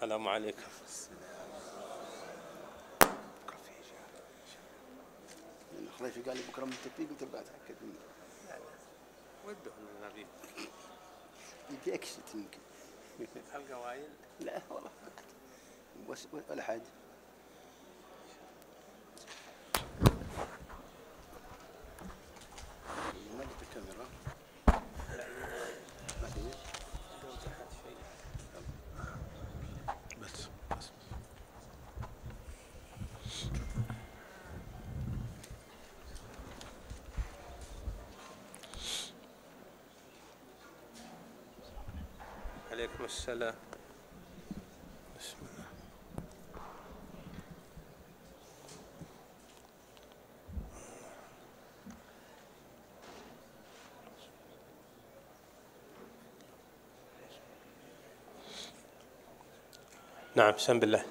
السلام عليكم. خليفي قال لي بكره متفق، قلت بعد اتاكد منه. وده النبي يجي اكشت يمكن. القوايل لا والله ولا حاجه. ما جبت الكاميرا. ما في بس عليكم السلام. بسم الله. نعم، بسم الله.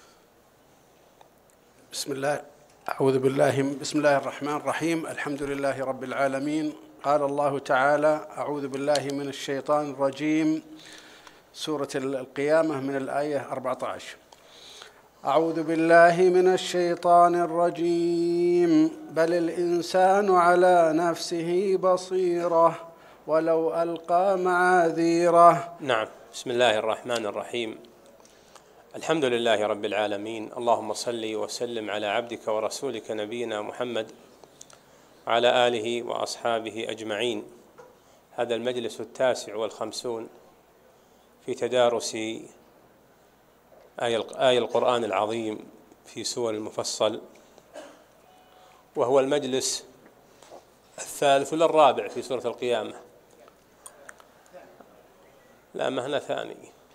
بسم الله بسم الله الرحمن الرحيم. الحمد لله رب العالمين. قال الله تعالى: أعوذ بالله من الشيطان الرجيم. سورة القيامة من الآية 14. أعوذ بالله من الشيطان الرجيم. بل الإنسان على نفسه بصيرة ولو ألقى معاذيره. نعم، بسم الله الرحمن الرحيم. الحمد لله رب العالمين. اللهم صل وسلم على عبدك ورسولك نبينا محمد وعلى آله وأصحابه أجمعين. هذا المجلس 59 في تدارس آية القرآن العظيم في سور المفصل، وهو المجلس 3 ولا 4 في سورة القيامة. لا، ما هنا ثاني.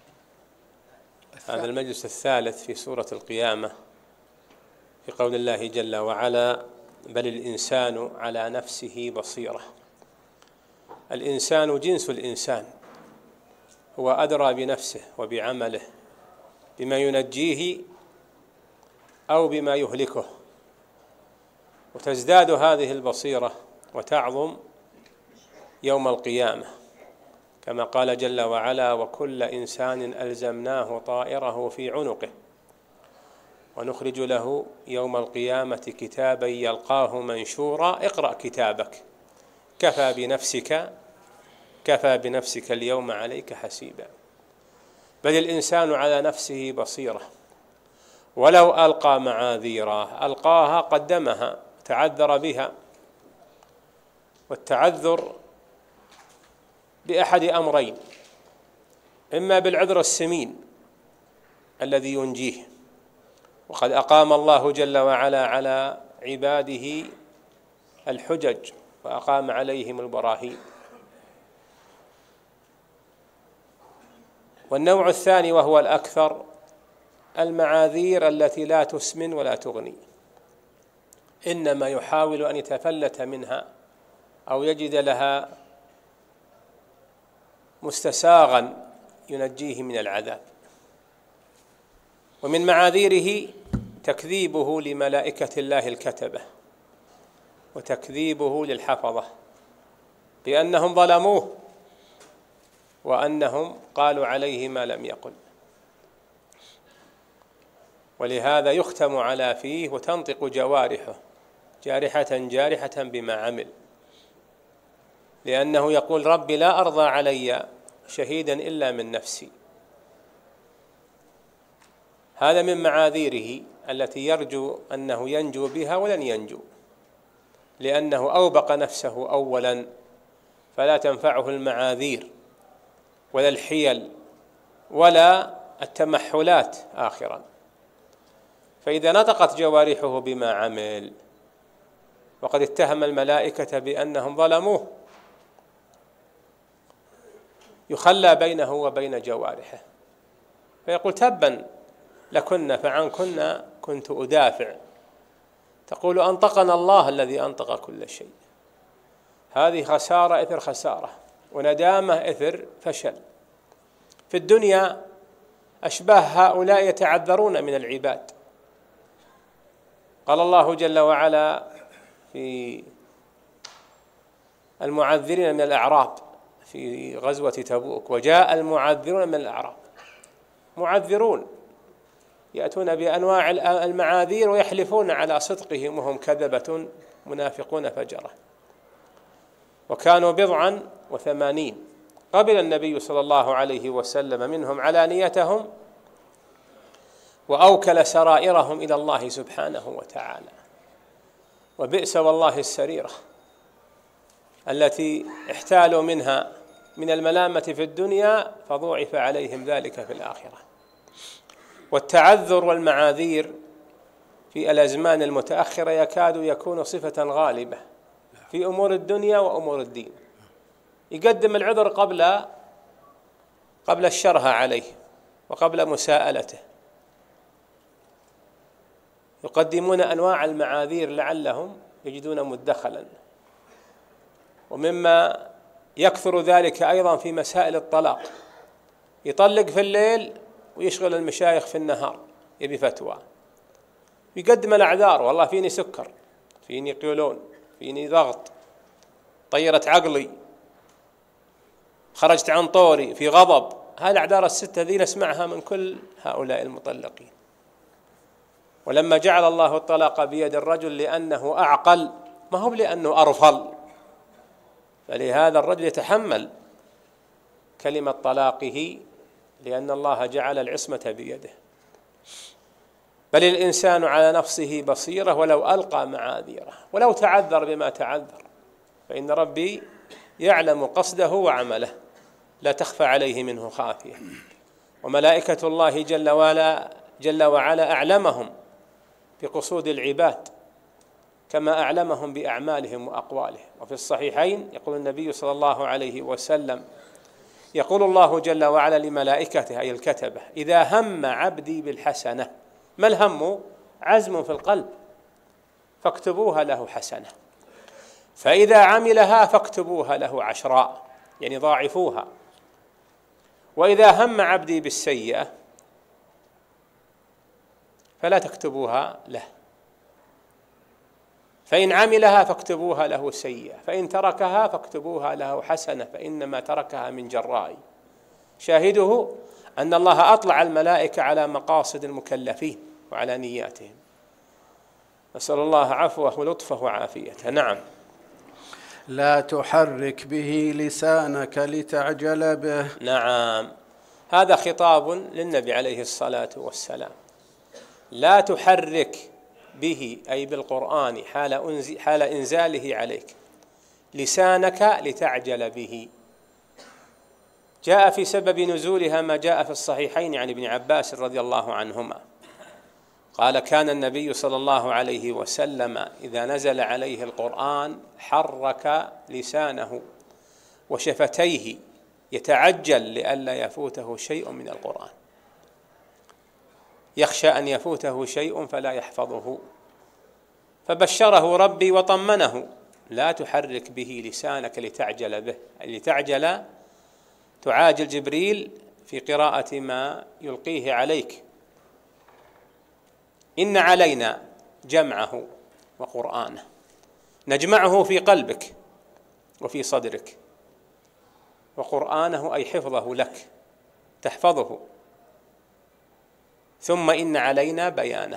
هذا المجلس 3 في سورة القيامة، في قول الله جل وعلا: بل الإنسان على نفسه بصيرة. الإنسان جنس الإنسان، هو أدرى بنفسه وبعمله، بما ينجيه أو بما يهلكه، وتزداد هذه البصيرة وتعظم يوم القيامة، كما قال جل وعلا: وكل إنسان ألزمناه طائره في عنقه ونخرج له يوم القيامة كتابا يلقاه منشورا اقرأ كتابك كفى بنفسك اليوم عليك حسيبا. بل الإنسان على نفسه بصيرة ولو ألقى معاذيره. ألقاها قدمها، تعذر بها، والتعذر بأحد أمرين: إما بالعذر السمين الذي ينجيه، وقد أقام الله جل وعلا على عباده الحجج وأقام عليهم البراهين. والنوع الثاني وهو الأكثر: المعاذير التي لا تسمن ولا تغني، إنما يحاول أن يتفلت منها أو يجد لها مستساغا ينجيه من العذاب. ومن معاذيره تكذيبه لملائكة الله الكتبة، وتكذيبه للحفظة بأنهم ظلموه وأنهم قالوا عليه ما لم يقل. ولهذا يختم على فيه وتنطق جوارحه جارحة بما عمل، لأنه يقول: ربي لا أرضى علي شهيدا إلا من نفسي. هذا من معاذيره التي يرجو أنه ينجو بها ولن ينجو، لأنه أوبق نفسه أولا، فلا تنفعه المعاذير ولا الحيل ولا التمحلات آخرا. فإذا نطقت جوارحه بما عمل وقد اتهم الملائكة بأنهم ظلموه، يخلى بينه وبين جوارحه، فيقول: تبا لكن فعنكن كنت أدافع. تقول: أنطقنا الله الذي أنطق كل شيء. هذه خسارة إثر خسارة، وندامة إثر فشل. في الدنيا أشباه هؤلاء يتعذرون من العباد. قال الله جل وعلا في المعذرين من الأعراب في غزوة تبوك: وجاء المعذرون من الأعراب. معذرون، يأتون بأنواع المعاذير ويحلفون على صدقهم وهم كذبة منافقون فجرة. وكانوا 87 قبل النبي صلى الله عليه وسلم منهم علانيتهم وأوكل سرائرهم إلى الله سبحانه وتعالى. وبئس والله السريرة التي احتالوا منها من الملامة في الدنيا فضوعف عليهم ذلك في الآخرة. والتعذر والمعاذير في الأزمان المتأخرة يكاد يكون صفة غالبة في أمور الدنيا وأمور الدين. يقدم العذر قبل الشرها عليه وقبل مساءلته، يقدمون أنواع المعاذير لعلهم يجدون مدخلا. ومما يكثر ذلك أيضا في مسائل الطلاق، يطلق في الليل ويشغل المشايخ في النهار يبي فتوى، يقدم الأعذار: والله فيني سكر، فيني قولون، فيني ضغط، طيرت عقلي، خرجت عن طوري، في غضب. هذه الأعذار الستة ذي نسمعها من كل هؤلاء المطلقين. ولما جعل الله الطلاق بيد الرجل لأنه أعقل، ما هو لأنه أرفل، فلهذا الرجل يتحمل كلمة طلاقه لأن الله جعل العصمة بيده. بل الإنسان على نفسه بصيرة ولو ألقى معاذيره، ولو تعذر بما تعذر، فإن ربي يعلم قصده وعمله، لا تخفى عليه منه خافية. وملائكة الله جل وعلا أعلمهم بقصود العباد كما أعلمهم بأعمالهم وأقوالهم. وفي الصحيحين يقول النبي صلى الله عليه وسلم: يقول الله جل وعلا لملائكته أي الكتبة: إذا هم عبدي بالحسنة، ما الهم؟ عزم في القلب، فاكتبوها له حسنة، فإذا عملها فاكتبوها له عشراء، يعني ضاعفوها. وإذا هم عبدي بالسيئة فلا تكتبوها له، فإن عملها فاكتبوها له سيئة، فإن تركها فاكتبوها له حسنة، فإنما تركها من جرائي. شاهده أن الله أطلع الملائكة على مقاصد المكلفين وعلى نياتهم. نسأل الله عفوه ولطفه وعافيته. نعم. لا تحرك به لسانك لتعجل به. نعم، هذا خطاب للنبي عليه الصلاة والسلام. لا تحرك به أي بالقرآن حال إنزاله عليك لسانك لتعجل به. جاء في سبب نزولها ما جاء في الصحيحين عن ابن عباس رضي الله عنهما قال: كان النبي صلى الله عليه وسلم إذا نزل عليه القرآن حرك لسانه وشفتيه يتعجل لئلا يفوته شيء من القرآن، يخشى أن يفوته شيء فلا يحفظه، فبشره ربي وطمنه: لا تحرك به لسانك لتعجل به، لتعجل تعاجل جبريل في قراءة ما يلقيه عليك. إن علينا جمعه وقرآنه، نجمعه في قلبك وفي صدرك، وقرآنه أي حفظه لك تحفظه، ثم إن علينا بيانه.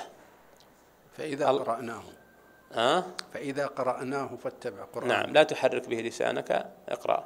فإذا قرأناه فاتبع قرآنه. نعم، لا تحرك به لسانك، اقرأ.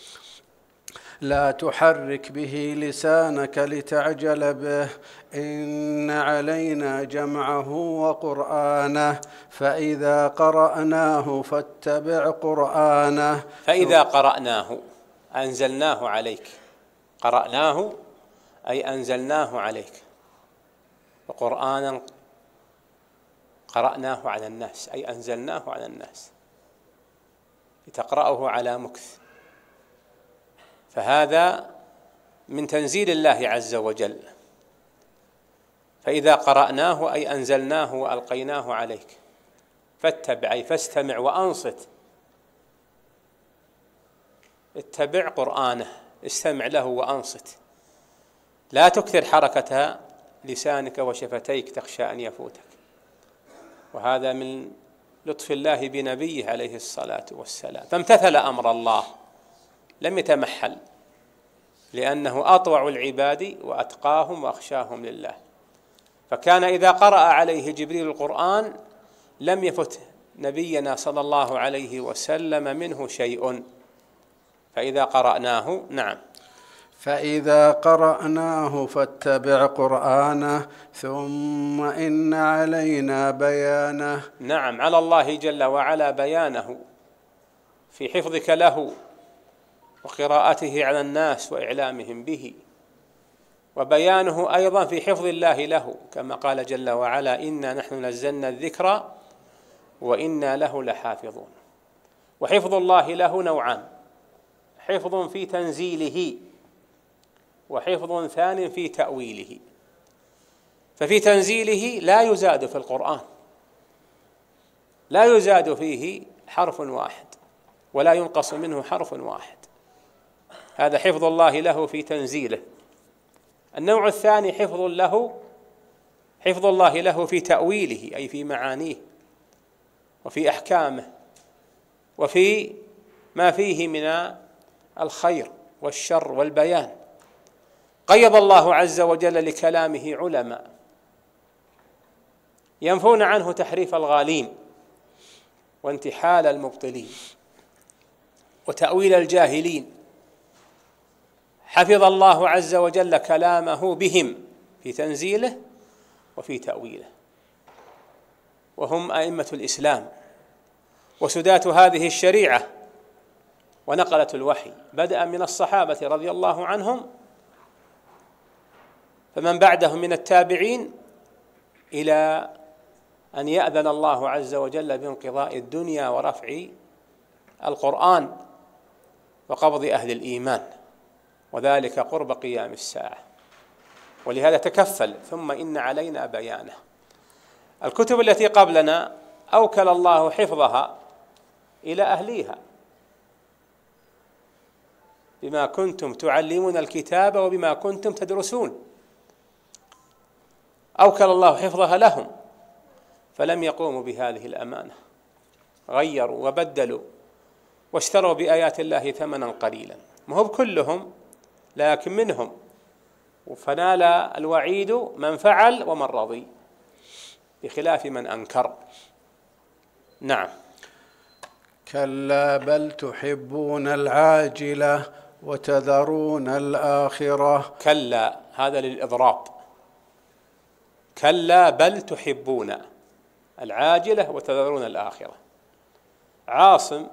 لا تحرك به لسانك لتعجل به، إن علينا جمعه وقرآنه، فإذا قرأناه فاتبع قرآنه. فإذا قرأناه أنزلناه عليك، قرأناه أي أنزلناه عليك، وقرآنا قرأناه على الناس أي أنزلناه على الناس لتقرأه على مكث. فهذا من تنزيل الله عز وجل. فإذا قرأناه أي أنزلناه وألقيناه عليك، فاتبع أي فاستمع وأنصت، اتبع قرآنه، استمع له وأنصت، لا تكثر حركة لسانك وشفتيك تخشى أن يفوتك. وهذا من لطف الله بنبيه عليه الصلاة والسلام، فامتثل أمر الله، لم يتمحل لأنه أطوع العباد وأتقاهم وأخشاهم لله، فكان إذا قرأ عليه جبريل القرآن لم يفت نبينا صلى الله عليه وسلم منه شيء. فإذا قرأناه نعم فإذا قرأناه فاتبع قرآنه ثم إن علينا بيانه. نعم، على الله جل وعلا بيانه في حفظك له وقراءته على الناس وإعلامهم به، وبيانه أيضا في حفظ الله له، كما قال جل وعلا: إنا نحن نزلنا الذكر وإنا له لحافظون. وحفظ الله له نوعان: حفظ في تنزيله وحفظ ثان في تأويله. ففي تنزيله لا يزاد في القرآن، لا يزاد فيه حرف واحد ولا ينقص منه حرف واحد، هذا حفظ الله له في تنزيله. النوع الثاني حفظ الله له في تأويله، أي في معانيه وفي أحكامه وفي ما فيه من الخير والشر والبيان. قيض الله عز وجل لكلامه علماء ينفون عنه تحريف الغالين وانتحال المبطلين وتأويل الجاهلين. حفظ الله عز وجل كلامه بهم في تنزيله وفي تأويله، وهم أئمة الإسلام وسداة هذه الشريعة ونقلة الوحي، بدءا من الصحابة رضي الله عنهم فمن بعدهم من التابعين إلى أن يأذن الله عز وجل بانقضاء الدنيا ورفع القرآن وقبض أهل الإيمان، وذلك قرب قيام الساعة. ولهذا تكفل ثم إن علينا بيانه. الكتب التي قبلنا أوكل الله حفظها إلى أهليها بما كنتم تعلمون الكتاب وبما كنتم تدرسون، أوكل الله حفظها لهم فلم يقوموا بهذه الأمانة، غيروا وبدلوا واشتروا بآيات الله ثمنا قليلا. ما هو بكلهم لكن منهم، فنال الوعيد من فعل ومن رضي بخلاف من أنكر. نعم. كلا بل تحبون العاجلة وتذرون الآخرة. كلا هذا للإضراب، كلا بل تحبون العاجلة وتذرون الآخرة. عاصم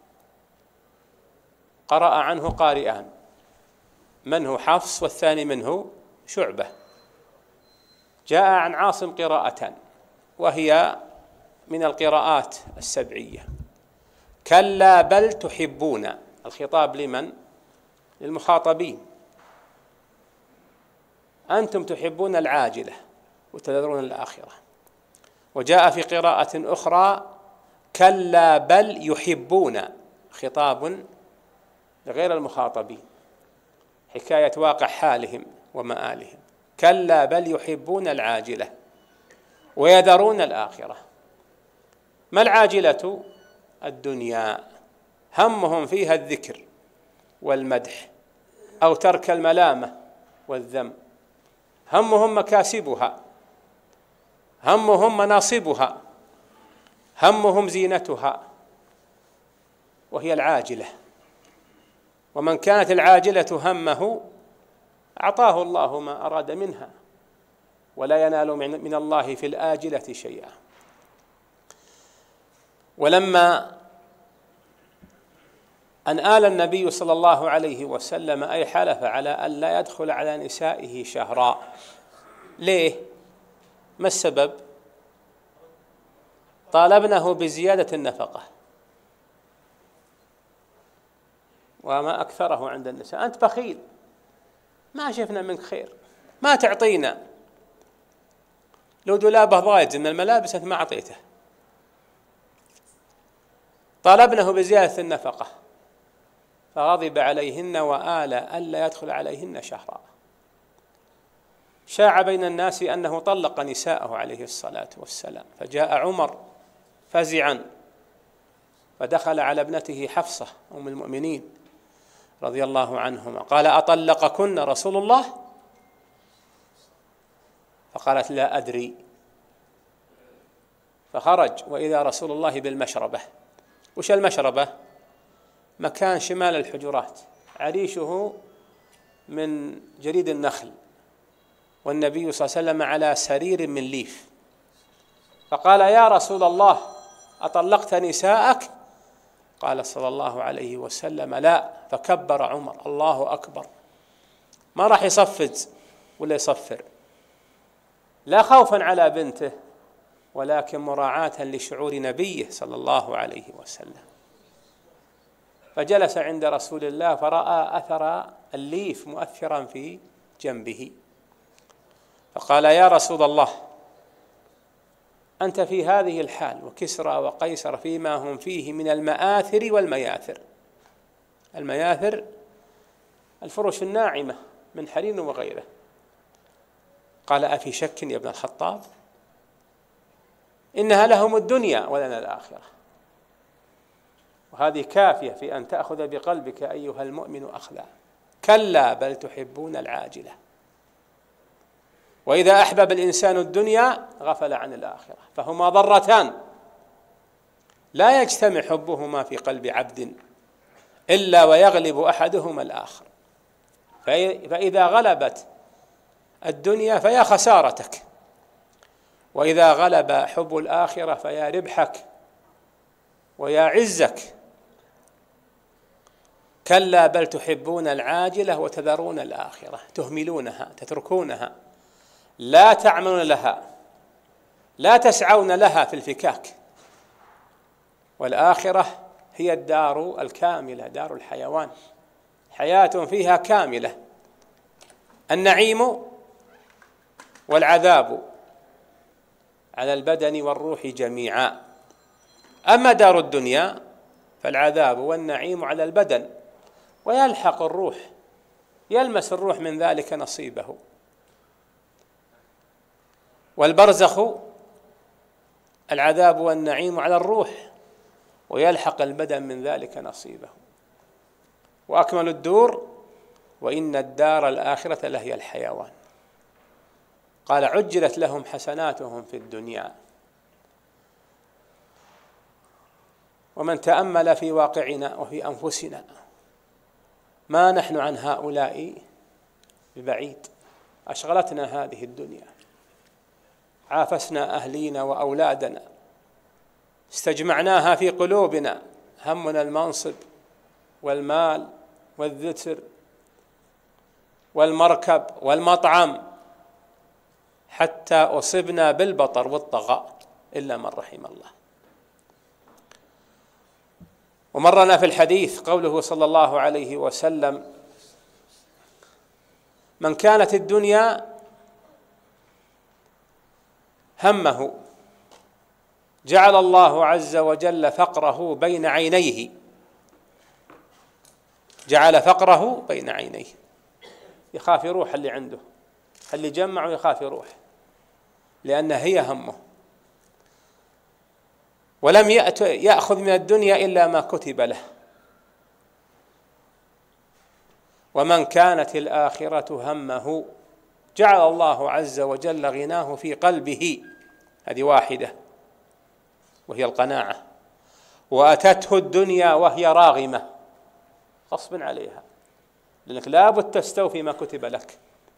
قرأ عنه قارئان، من هو حفص والثاني منه شعبة. جاء عن عاصم قراءتان وهي من القراءات السبعية: كلا بل تحبون، الخطاب لمن؟ للمخاطبين، أنتم تحبون العاجلة وتذرون الآخرة. وجاء في قراءة أخرى: كلا بل يحبون، خطاب لغير المخاطبين، حكاية واقع حالهم ومآلهم. كلا بل يحبون العاجلة ويذرون الآخرة. ما العاجلة؟ الدنيا، همهم فيها الذكر والمدح أو ترك الملامة والذم، همهم مكاسبها، همهم مناصبها، همهم زينتها، وهي العاجلة. ومن كانت العاجلة همه أعطاه الله ما أراد منها، ولا ينال من الله في الآجلة شيئا. ولما أن آل النبي صلى الله عليه وسلم أي حلف على أن لا يدخل على نسائه شهراء، ليه؟ ما السبب؟ طالبنه بزيادة النفقة، وما أكثره عند النساء. أنت بخيل، ما شفنا منك خير، ما تعطينا، لو دولابه ضايج من الملابس أنت ما أعطيته. طالبنه بزيادة النفقة فغضب عليهن وآل ألا يدخل عليهن شهرا. شاع بين الناس أنه طلق نساءه عليه الصلاة والسلام، فجاء عمر فزعا فدخل على ابنته حفصة أم المؤمنين رضي الله عنهما قال: أطلقكن رسول الله؟ فقالت: لا أدري. فخرج وإذا رسول الله بالمشربة. وش المشربة؟ مكان شمال الحجرات، عريشه من جريد النخل، والنبي صلى الله عليه وسلم على سرير من ليف. فقال: يا رسول الله، أطلقت نساءك؟ قال صلى الله عليه وسلم: لا. فكبر عمر: الله أكبر. ما راح يصفز ولا يصفر، لا خوفا على بنته، ولكن مراعاة لشعور نبيه صلى الله عليه وسلم. فجلس عند رسول الله فرأى أثر الليف مؤثرا في جنبه، فقال: يا رسول الله، أنت في هذه الحال وكسرى وقيصر فيما هم فيه من المآثر والمياثر. المياثر الفرش الناعمة من حرير وغيره. قال: أفي شك يا ابن الخطاب؟ إنها لهم الدنيا ولنا الآخرة. وهذه كافية في أن تأخذ بقلبك أيها المؤمن أخذا. كلا بل تحبون العاجلة. وإذا أحبب الإنسان الدنيا غفل عن الآخرة، فهما ضرتان لا يجتمع حبهما في قلب عبد إلا ويغلب أحدهما الآخر. فإذا غلبت الدنيا فيا خسارتك، وإذا غلب حب الآخرة فيا ربحك ويا عزك. كلا بل تحبون العاجلة وتذرون الآخرة، تهملونها، تتركونها، لا تعملون لها، لا تسعون لها في الفكاك. والآخرة هي الدار الكاملة، دار الحيوان، حياة فيها كاملة، النعيم والعذاب على البدن والروح جميعا. أما دار الدنيا فالعذاب والنعيم على البدن، ويلحق الروح، يلمس الروح من ذلك نصيبه. والبرزخ العذاب والنعيم على الروح، ويلحق البدن من ذلك نصيبه. وأكمل الدور: وإن الدار الآخرة لهي الحيوان. قال: عجلت لهم حسناتهم في الدنيا. ومن تأمل في واقعنا وفي أنفسنا ما نحن عن هؤلاء ببعيد. أشغلتنا هذه الدنيا، عافسنا أهلينا وأولادنا، استجمعناها في قلوبنا، همنا المنصب والمال والذتر والمركب والمطعم، حتى أصبنا بالبطر والطغى إلا من رحم الله. ومرنا في الحديث قوله صلى الله عليه وسلم: من كانت الدنيا همه جعل الله عز وجل فقره بين عينيه. جعل فقره بين عينيه، يخاف يروح اللي عنده، اللي جمع ويخاف يروح، لأن هي همه. ولم يأخذ من الدنيا إلا ما كتب له. ومن كانت الآخرة همه جعل الله عز وجل غناه في قلبه. هذه واحدة وهي القناعة. وأتته الدنيا وهي راغمة، غصب عليها، لأنك لابد تستوفي ما كتب لك.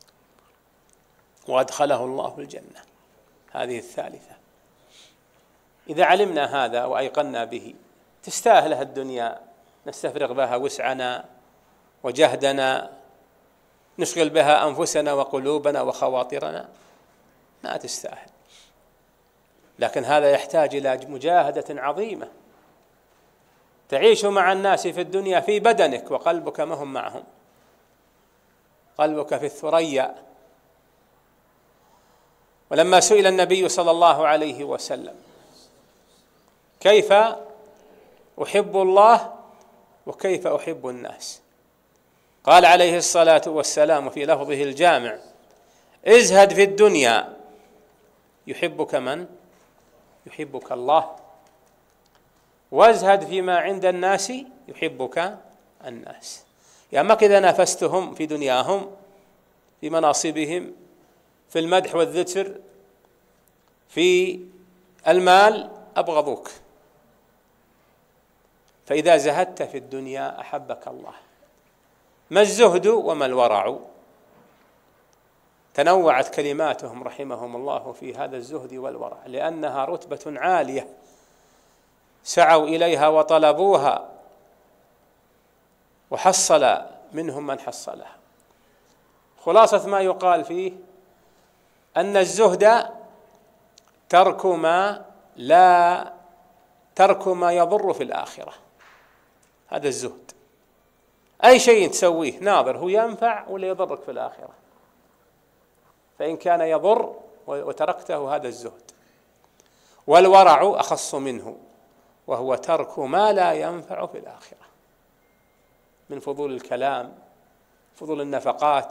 وأدخله الله الجنة. هذه الثالثة. إذا علمنا هذا وأيقنا به تستاهل الدنيا نستفرغ بها وسعنا وجهدنا، نشغل بها أنفسنا وقلوبنا وخواطرنا؟ ما تستاهل. لكن هذا يحتاج إلى مجاهدة عظيمة. تعيش مع الناس في الدنيا في بدنك وقلبك ما هم معهم، قلبك في الثريا. ولما سئل النبي صلى الله عليه وسلم: كيف أحب الله وكيف أحب الناس؟ قال عليه الصلاة والسلام في لفظه الجامع: ازهد في الدنيا يحبك من؟ يحبك الله. وازهد فيما عند الناس يحبك الناس. يعني ما كذا نافستهم في دنياهم في مناصبهم في المدح والذكر في المال أبغضوك، فإذا زهدت في الدنيا أحبك الله. ما الزهد وما الورع؟ تنوعت كلماتهم رحمهم الله في هذا الزهد والورع، لأنها رتبة عالية سعوا إليها وطلبوها، وحصل منهم من حصلها. خلاصة ما يقال فيه أن الزهد ترك ما يضر في الآخرة، هذا الزهد. أي شيء تسويه ناظر هو ينفع ولا يضرك في الآخرة، فإن كان يضر وتركته هذا الزهد. والورع أخص منه، وهو ترك ما لا ينفع في الآخرة من فضول الكلام، فضول النفقات،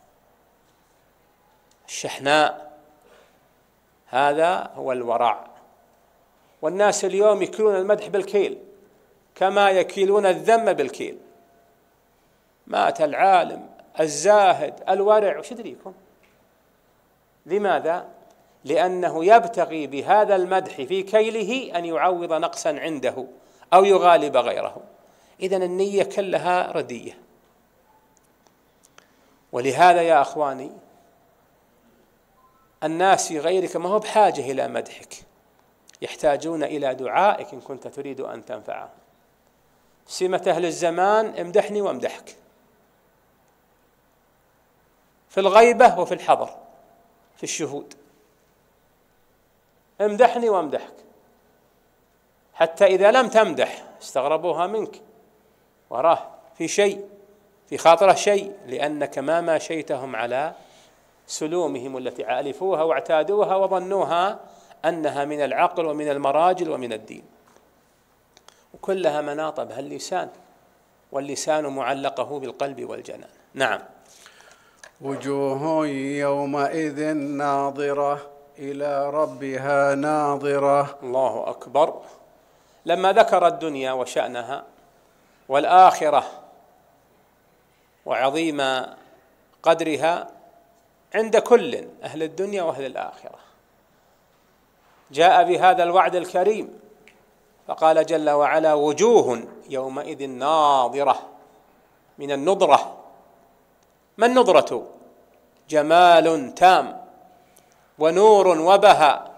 الشحناء، هذا هو الورع. والناس اليوم يكيلون المدح بالكيل كما يكيلون الذم بالكيل. مات العالم الزاهد الورع، وش يدريكم؟ لماذا؟ لأنه يبتغي بهذا المدح في كيله أن يعوض نقصا عنده أو يغالب غيره. إذن النية كلها ردية. ولهذا يا أخواني الناس في غيرك ما هو بحاجة إلى مدحك، يحتاجون إلى دعائك إن كنت تريد أن تنفعهم. سمة أهل الزمان امدحني وامدحك، في الغيبة وفي الحضر، في الشهود امدحني وامدحك، حتى إذا لم تمدح استغربوها منك، وراه في شيء في خاطره شيء، لأنك ما ماشيتهم على سلومهم التي عالفوها واعتادوها وظنوها أنها من العقل ومن المراجل ومن الدين، وكلها مناط بها اللسان، واللسان معلقه بالقلب والجنان. نعم. وجوه يومئذ ناظرة إلى ربها ناظرة. الله أكبر. لما ذكر الدنيا وشأنها والآخرة وعظيم قدرها عند كل أهل الدنيا وأهل الآخرة، جاء بهذا الوعد الكريم فقال جل وعلا: وجوه يومئذ ناظرة، من النضرة. ما النضرة؟ جمال تام ونور وبهاء،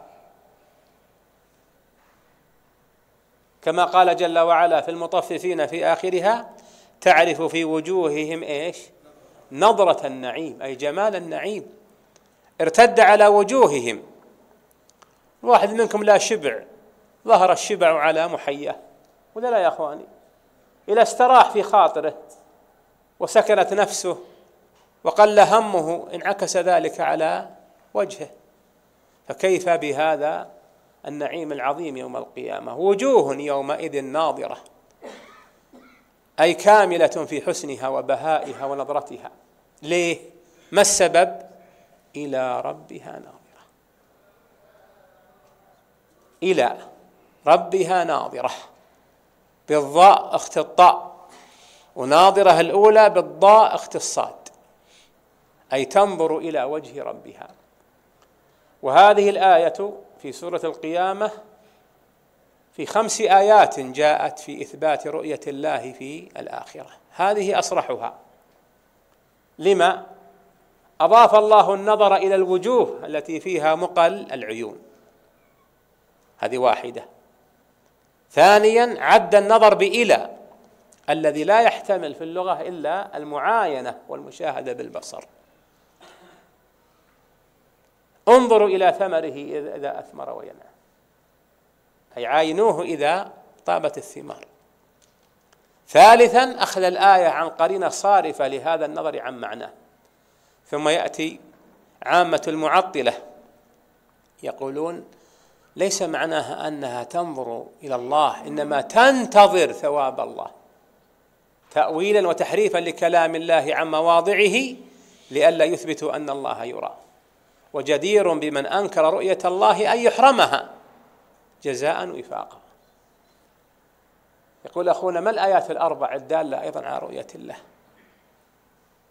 كما قال جل وعلا في المطففين في آخرها: تعرف في وجوههم إيش؟ نضرة النعيم، أي جمال النعيم ارتد على وجوههم. واحد منكم لا شبع، ظهر الشبع على محياه، ولا لا يا أخواني؟ إذا استراح في خاطره وسكنت نفسه وقل همه انعكس ذلك على وجهه، فكيف بهذا النعيم العظيم يوم القيامة؟ وجوه يومئذ ناظرة، أي كاملة في حسنها وبهائها ونظرتها. ليه؟ ما السبب؟ إلى ربها ناظرة، إلى ربها ناظرة، بالضاء اخت الطاء، وناظرة الأولى بالضاء اخت الصاد، أي تنظر إلى وجه ربها. وهذه الآية في سورة القيامة في 5 آيات جاءت في إثبات رؤية الله في الآخرة، هذه أصرحها. لما؟ أضاف الله النظر إلى الوجوه التي فيها مقل العيون، هذه واحدة. ثانيا عد النظر بإلى الذي لا يحتمل في اللغة إلا المعاينة والمشاهدة بالبصر. انظروا إلى ثمره إذا أثمر وينعم، أي عاينوه إذا طابت الثمار. ثالثا أخذ الآية عن قرينة صارفة لهذا النظر عن معناه. ثم يأتي عامة المعطلة يقولون ليس معناها أنها تنظر إلى الله، إنما تنتظر ثواب الله، تأويلا وتحريفا لكلام الله عن مواضعه لئلا يثبتوا أن الله يرى. وجدير بمن أنكر رؤية الله أن يحرمها جزاء وفاقا. يقول أخونا: ما الآيات 4 الدالة أيضا على رؤية الله؟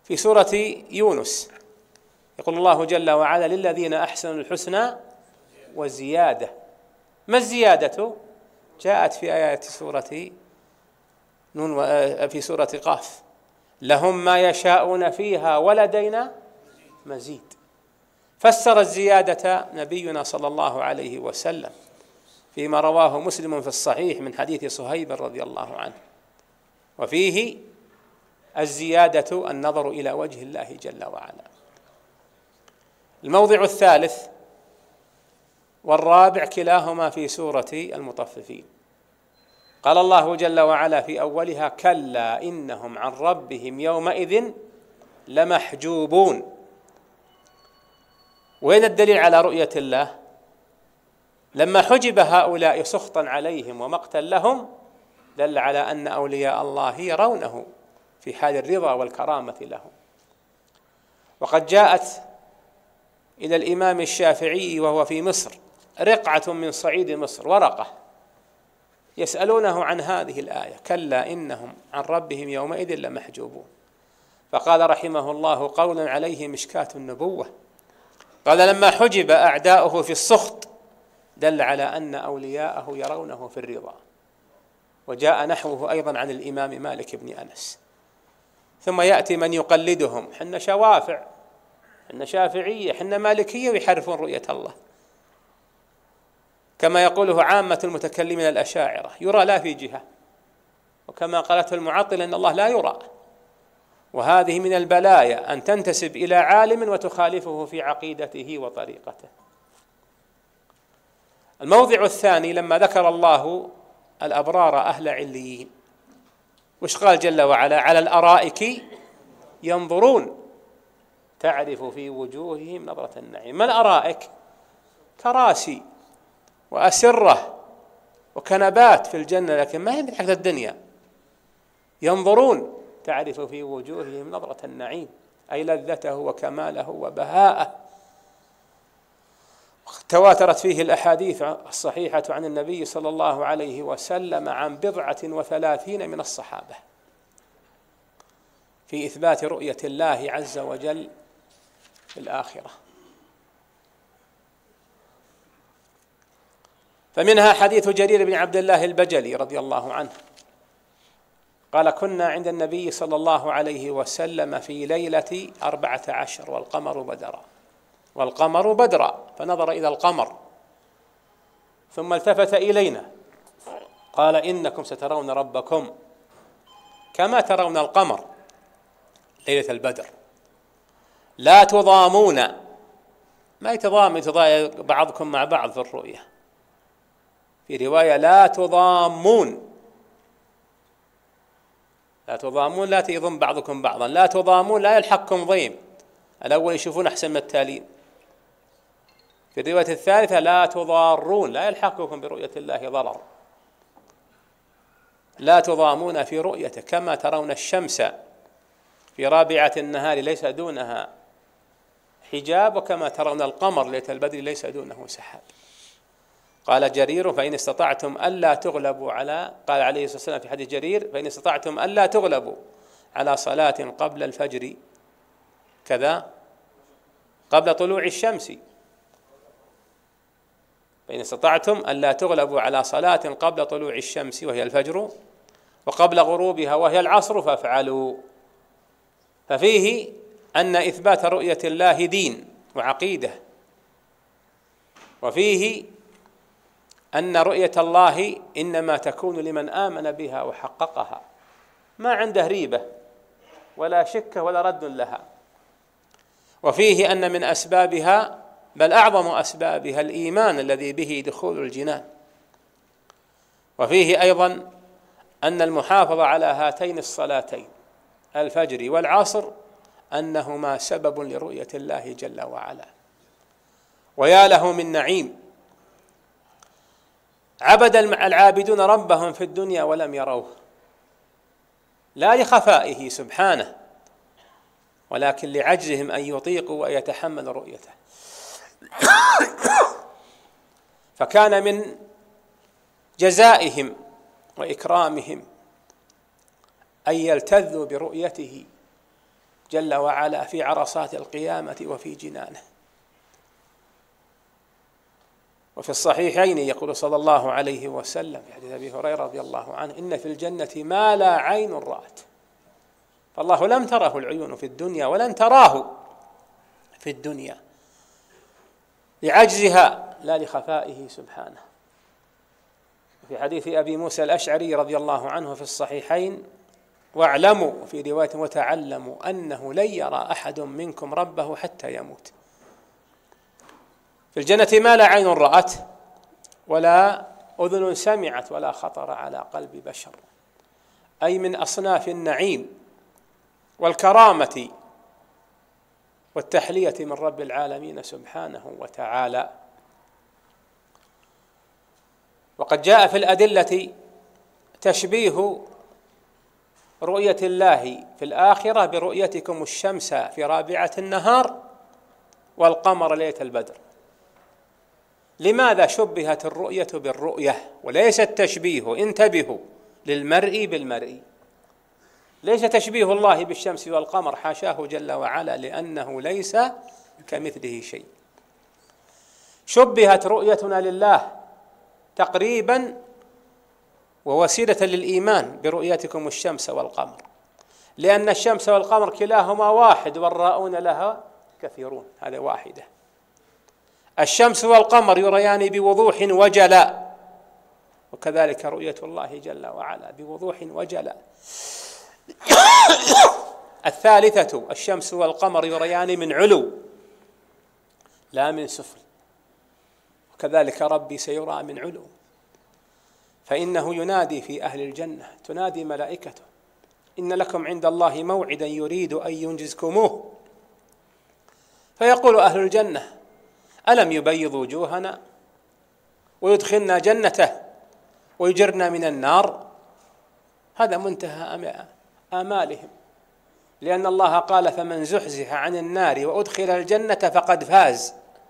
في سورة يونس يقول الله جل وعلا: للذين أحسنوا الحسنى وزيادة. ما الزيادة؟ جاءت في آيات سورة نون في سورة قاف: لهم ما يشاءون فيها ولدينا مزيد. فسر الزيادة نبينا صلى الله عليه وسلم فيما رواه مسلم في الصحيح من حديث صهيب رضي الله عنه، وفيه الزيادة النظر إلى وجه الله جل وعلا. الموضع الثالث والرابع كلاهما في سورة المطففين. قال الله جل وعلا في أولها: كلا إنهم عن ربهم يومئذ لمحجوبون. وين الدليل على رؤية الله؟ لما حجب هؤلاء سخطا عليهم ومقتا لهم دل على أن أولياء الله يرونه في حال الرضا والكرامة لهم. وقد جاءت إلى الإمام الشافعي وهو في مصر رقعة من صعيد مصر، ورقة، يسألونه عن هذه الآية: كلا إنهم عن ربهم يومئذ لمحجوبون. فقال رحمه الله قولا عليه مشكاة النبوة، قال: لما حجب أعداؤه في السخط دل على أن أولياءه يرونه في الرضا. وجاء نحوه أيضا عن الإمام مالك بن أنس. ثم يأتي من يقلدهم: حنا شوافع، حنا شافعية، حنا مالكية، ويحرفون رؤية الله، كما يقوله عامة المتكلمين الأشاعرة: يرى لا في جهة، وكما قالته المعطلة أن الله لا يرى. وهذه من البلايا أن تنتسب إلى عالم وتخالفه في عقيدته وطريقته. الموضع الثاني لما ذكر الله الأبرار أهل عليين، وش قال جل وعلا؟ على الأرائك ينظرون تعرف في وجوههم نظرة النعيم. ما الأرائك؟ كراسي وأسرة وكنبات في الجنة، لكن ما هي من حيث الدنيا. ينظرون تعرف في وجوههم نظرة النعيم، أي لذته وكماله وبهاءه. تواترت فيه الأحاديث الصحيحة عن النبي صلى الله عليه وسلم عن 37 من الصحابة في إثبات رؤية الله عز وجل في الآخرة. فمنها حديث جرير بن عبد الله البجلي رضي الله عنه قال: كنا عند النبي صلى الله عليه وسلم في ليلة 14 والقمر بدرا، فنظر إلى القمر ثم التفت إلينا قال: إنكم سترون ربكم كما ترون القمر ليلة البدر، لا تضامون. ما يتضام بعضكم مع بعض في الرؤية، في رواية لا تضامون، لا تضامون، لا يضم بعضكم بعضا، لا تضامون، لا يلحقكم ضيم، الأول يشوفون أحسن من التالين. في الرواية الثالثة لا تضارون، لا يلحقكم برؤية الله ضرر. لا تضامون في رؤيته كما ترون الشمس في رابعة النهار ليس دونها حجاب، وكما ترون القمر ليلة البدر ليس دونه سحاب. قال جرير: فإن استطعتم ألا تغلبوا قال عليه الصلاة والسلام في حديث جرير: فإن استطعتم ألا تغلبوا على صلاة قبل الفجر كذا قبل طلوع الشمس، فإن استطعتم ألا تغلبوا على صلاة قبل طلوع الشمس وهي الفجر وقبل غروبها وهي العصر فافعلوا. ففيه أن إثبات رؤية الله دين وعقيدة، وفيه أن رؤية الله إنما تكون لمن آمن بها وحققها، ما عنده ريبة ولا شك ولا رد لها. وفيه أن من أسبابها بل أعظم أسبابها الإيمان الذي به دخول الجنان. وفيه أيضا أن المحافظة على هاتين الصلاتين الفجر والعصر أنهما سبب لرؤية الله جل وعلا. ويا له من نعيم عبد العابدون ربهم في الدنيا ولم يروه، لا لخفائه سبحانه ولكن لعجزهم أن يطيقوا ويتحملوا رؤيته. فكان من جزائهم وإكرامهم أن يلتذوا برؤيته جل وعلا في عرصات القيامة وفي جنانه. وفي الصحيحين يقول صلى الله عليه وسلم في حديث أبي هريرة رضي الله عنه: إن في الجنة ما لا عين رأت. فالله لم تره العيون في الدنيا ولن تراه في الدنيا لعجزها لا لخفائه سبحانه. في حديث أبي موسى الأشعري رضي الله عنه في الصحيحين: واعلموا، في رواية وتعلموا، أنه لن يرى أحد منكم ربه حتى يموت. في الجنة ما لا عين رأت ولا أذن سمعت ولا خطر على قلب بشر، أي من أصناف النعيم والكرامة والتحلية من رب العالمين سبحانه وتعالى. وقد جاء في الأدلة تشبيه رؤية الله في الآخرة برؤيتكم الشمس في رابعة النهار والقمر ليلة البدر. لماذا شبهت الرؤية بالرؤية وليس التشبيه؟ انتبهوا، للمرء بالمرء، ليس تشبيه الله بالشمس والقمر، حاشاه جل وعلا، لأنه ليس كمثله شيء. شبهت رؤيتنا لله تقريبا ووسيلة للإيمان برؤيتكم الشمس والقمر، لأن الشمس والقمر كلاهما واحد والراؤون لها كثيرون، هذا واحدة. الشمس والقمر يريان بوضوح وجلاء، وكذلك رؤية الله جل وعلا بوضوح وجلاء. الثالثة: الشمس والقمر يريان من علو لا من سفل، وكذلك ربي سيرى من علو، فإنه ينادي في أهل الجنة، تنادي ملائكته: إن لكم عند الله موعدا يريد أن ينجزكموه. فيقول أهل الجنة: ألم يبيض وجوهنا ويدخلنا جنته ويجرنا من النار؟ هذا منتهى آمالهم، لأن الله قال: فمن زحزح عن النار وأدخل الجنة فقد فاز.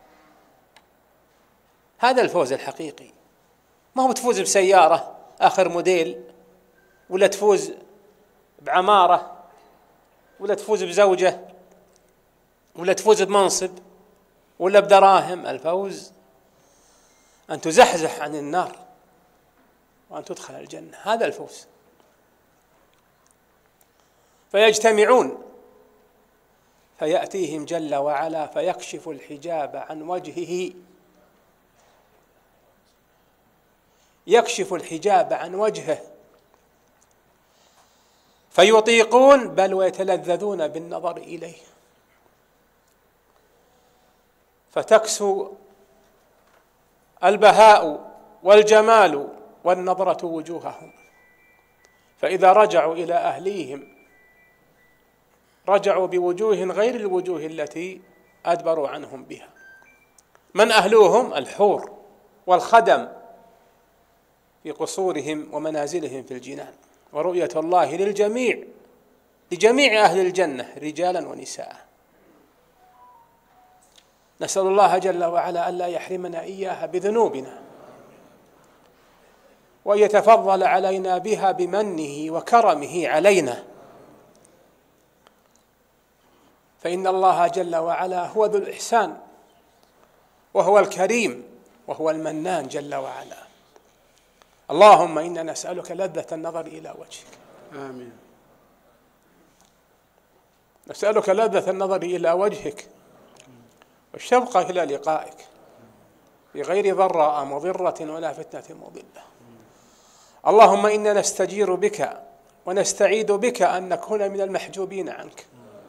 هذا الفوز الحقيقي، ما هو تفوز بسيارة آخر موديل، ولا تفوز بعمارة، ولا تفوز بزوجة، ولا تفوز بمنصب، ولا بدراهم. الفوز أن تزحزح عن النار وأن تدخل الجنة، هذا الفوز. فيجتمعون فيأتيهم جل وعلا فيكشف الحجاب عن وجهه، يكشف الحجاب عن وجهه، فيطيقون بل ويتلذذون بالنظر إليه، فتكسو البهاء والجمال والنظرة وجوههم. فإذا رجعوا إلى أهليهم رجعوا بوجوه غير الوجوه التي أدبروا عنهم بها. من أهلوهم؟ الحور والخدم في قصورهم ومنازلهم في الجنان. ورؤية الله للجميع، لجميع أهل الجنة رجالا ونساء. نسأل الله جل وعلا ألا يحرمنا إياها بذنوبنا، وأن يتفضل علينا بها بمنه وكرمه علينا، فإن الله جل وعلا هو ذو الإحسان وهو الكريم وهو المنان جل وعلا. اللهم إنا نسألك لذة النظر إلى وجهك، آمين. نسألك لذة النظر إلى وجهك والشوق إلى لقائك بغير ضراء مضرة ولا فتنة مضلة. اللهم إنا نستجير بك ونستعيذ بك أن نكون من المحجوبين عنك.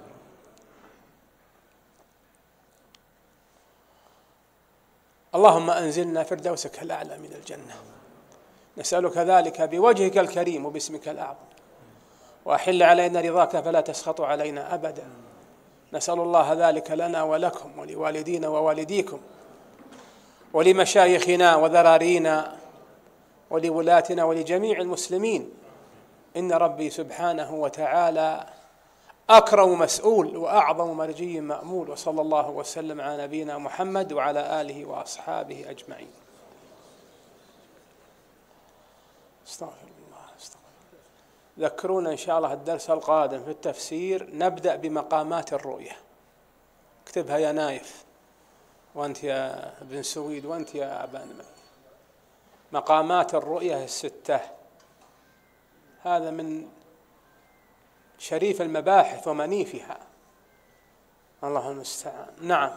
اللهم أنزلنا فردوسك الأعلى من الجنة، نسألك ذلك بوجهك الكريم وباسمك الأعظم. وأحل علينا رضاك فلا تسخط علينا أبدا. نسأل الله ذلك لنا ولكم ولوالدينا ووالديكم ولمشايخنا وذرارينا ولولاتنا ولجميع المسلمين. إن ربي سبحانه وتعالى أكرم مسؤول وأعظم مرجي مأمول. وصلى الله وسلم على نبينا محمد وعلى آله وأصحابه أجمعين. استغفر الله. ذكرونا إن شاء الله الدرس القادم في التفسير نبدأ بمقامات الرؤية. اكتبها يا نايف، وأنت يا ابن سويد، وأنت يا أبا نمي. مقامات الرؤية الستة، هذا من شريف المباحث ومنيفها، الله المستعان. نعم.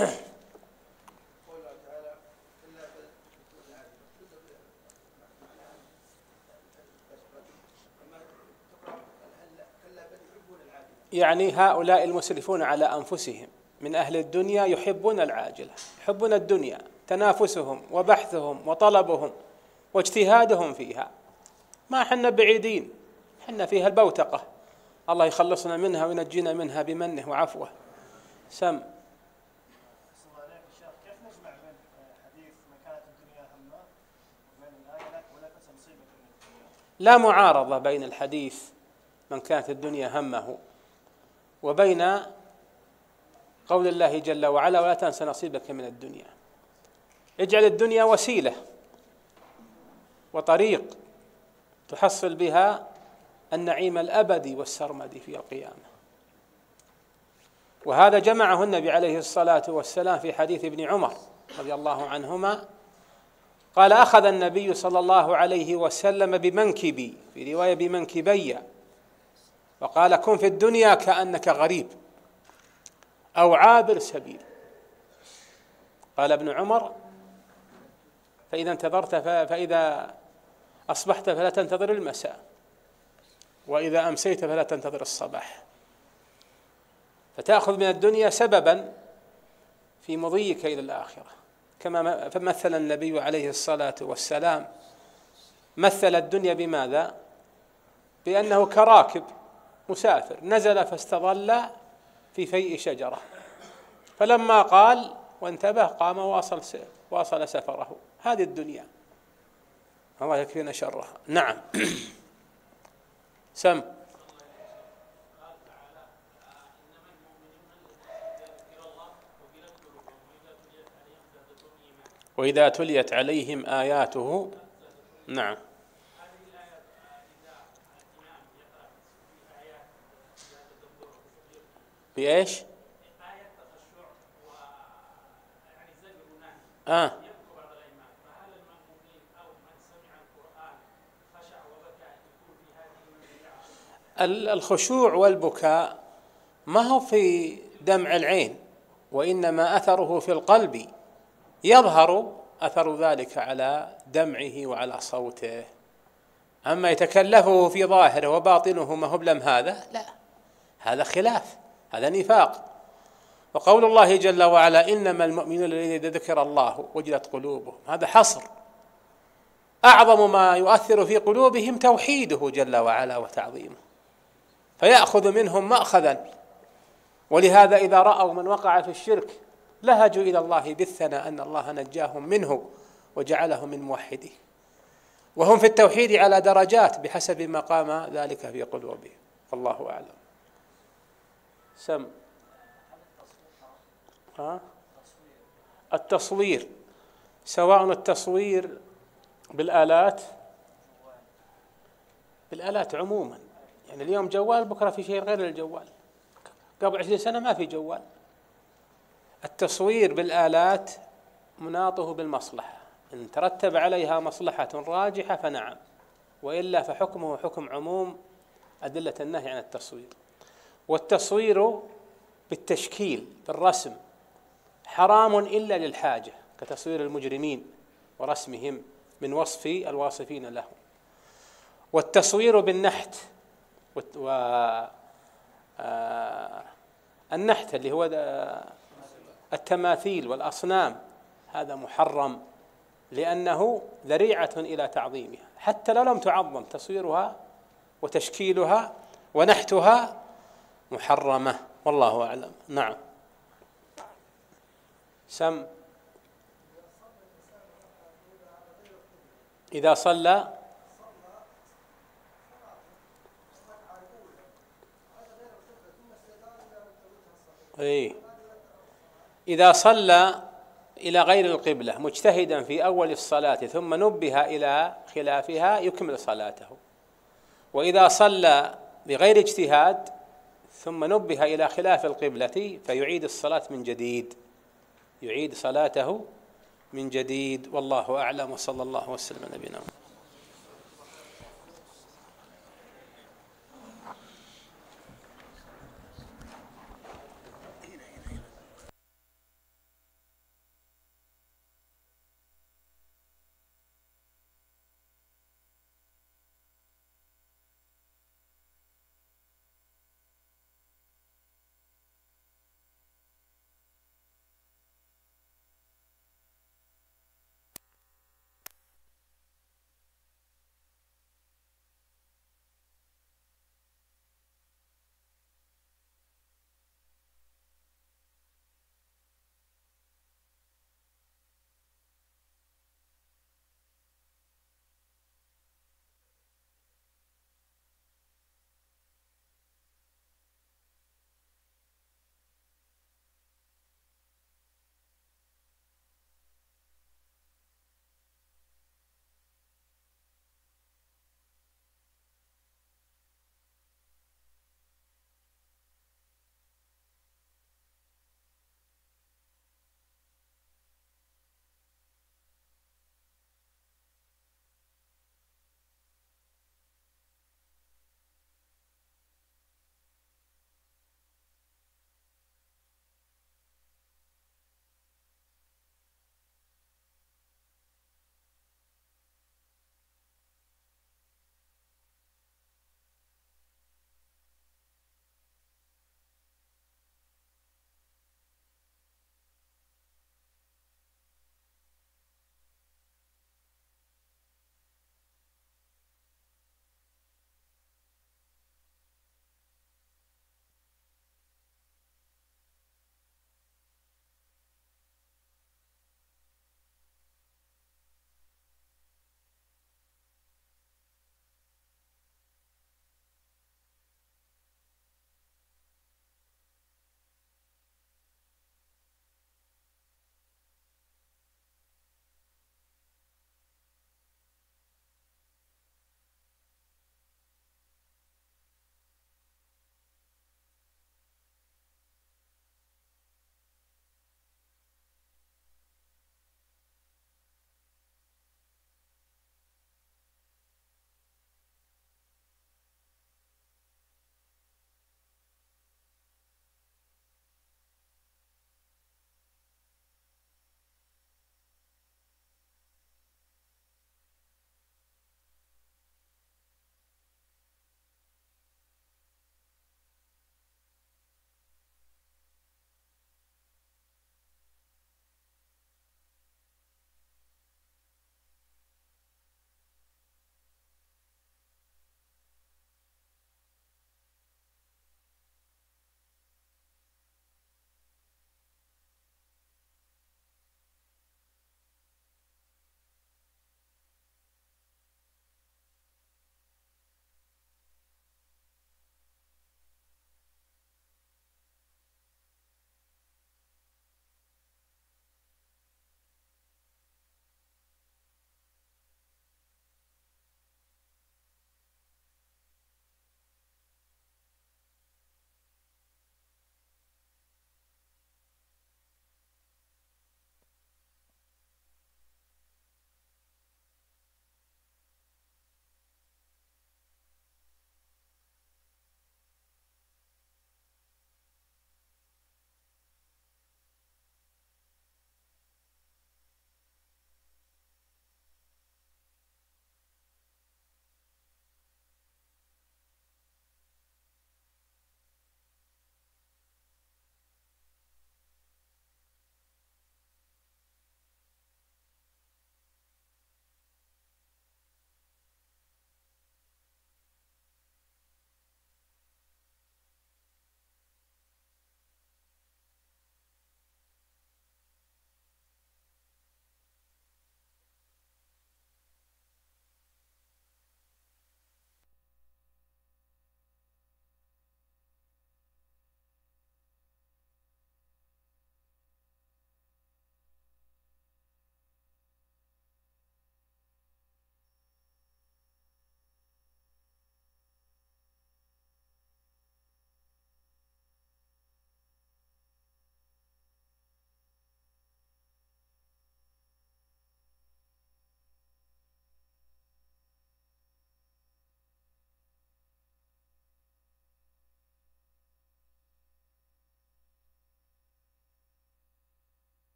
يعني هؤلاء المسرفون على أنفسهم من أهل الدنيا يحبون العاجلة، يحبون الدنيا، تنافسهم وبحثهم وطلبهم واجتهادهم فيها. ما حنا بعيدين، حنا فيها البوتقة، الله يخلصنا منها وينجينا منها بمنه وعفوه. سم. كيف نجمع بين حديث من كانت الدنيا همه وبين الآية ولا تنس نصيبك من الدنيا؟ لا معارضة بين الحديث من كانت الدنيا همه وبين قول الله جل وعلا ولا تنس نصيبك من الدنيا. اجعل الدنيا وسيلة وطريق تحصل بها النعيم الأبدي والسرمدي في القيامة. وهذا جمعه النبي عليه الصلاة والسلام في حديث ابن عمر رضي الله عنهما، قال: أخذ النبي صلى الله عليه وسلم بمنكبي، في رواية بمنكبي، وقال: كن في الدنيا كأنك غريب أو عابر سبيل. قال ابن عمر: فإذا أصبحت فلا تنتظر المساء، وإذا أمسيت فلا تنتظر الصباح، فتأخذ من الدنيا سببا في مضيك إلى الآخرة. كما مثل النبي عليه الصلاة والسلام، مثل الدنيا بماذا؟ بأنه كراكب مسافر نزل فاستظل في فيء شجرة، فلما قال وانتبه قام واصل سفره. هذه الدنيا، الله يكفينا شرها. نعم. سم. وإذا تليت عليهم آياته. نعم. بإيش؟ الخشوع والبكاء ما هو في دمع العين، وإنما أثره في القلب، يظهر أثر ذلك على دمعه وعلى صوته. أما يتكلفه في ظاهره وباطنه ما هو بلم، هذا لا، هذا خلاف، هذا نفاق. وقول الله جل وعلا: إنما المؤمنون الذين إذا ذكر الله وجلت قلوبهم، هذا حصر. أعظم ما يؤثر في قلوبهم توحيده جل وعلا وتعظيمه، فيأخذ منهم مأخذا. ولهذا إذا رأوا من وقع في الشرك لهجوا إلى الله بالثناء أن الله نجاهم منه وجعلهم من موحده، وهم في التوحيد على درجات بحسب ما قام ذلك في قلوبهم، والله أعلم. سم. التصوير، سواء التصوير بالآلات عموما، يعني اليوم جوال، بكرة في شيء غير الجوال، قبل 20 سنة ما في جوال. التصوير بالآلات مناطه بالمصلحة، إن ترتب عليها مصلحة راجحة فنعم، وإلا فحكمه حكم عموم أدلة النهي عن التصوير. والتصوير بالتشكيل بالرسم حرام إلا للحاجة، كتصوير المجرمين ورسمهم من وصف الواصفين لهم. والتصوير بالنحت، النحت اللي هو التماثيل والأصنام، هذا محرم، لأنه ذريعة إلى تعظيمها، حتى لو لم تعظم تصويرها وتشكيلها ونحتها محرمة، والله أعلم. نعم. سم. إذا صلى إذا صلى إلى غير القبلة مجتهدا في أول الصلاة ثم نبه إلى خلافها يكمل صلاته، وإذا صلى بغير اجتهاد ثم نبه إلى خلاف القبلة فيعيد الصلاة من جديد، يعيد صلاته من جديد. والله أعلم، وصلى الله وسلم على نبينا محمد.